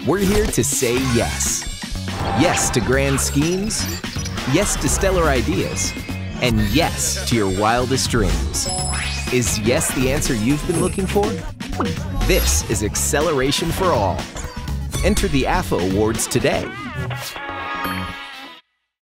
We're here to say yes. Yes to grand schemes, yes to stellar ideas, and yes to your wildest dreams. Is yes the answer you've been looking for? This is Acceleration for All. Enter the AFA Awards today.